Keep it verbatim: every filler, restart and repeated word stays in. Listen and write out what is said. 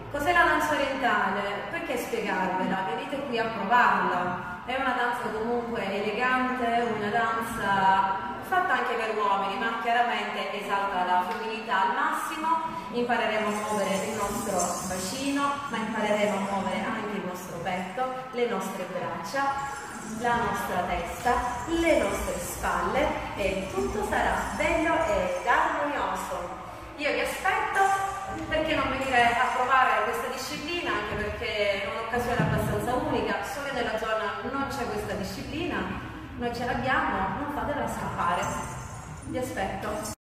Cos'è la danza orientale? Perché spiegarvela? Venite qui a provarla. È una danza comunque elegante, una danza fatta anche per uomini, ma chiaramente esalta la femminilità al massimo. Impareremo a muovere il nostro bacino, ma impareremo a muovere anche il nostro petto, le nostre braccia, la nostra testa, le nostre spalle e tutto sarà bello ed armonioso. Io vi aspetto, perché non venire a provare questa disciplina, anche perché è un'occasione abbastanza unica, solo nella zona non c'è questa disciplina, noi ce l'abbiamo, non fatela scappare. Vi aspetto.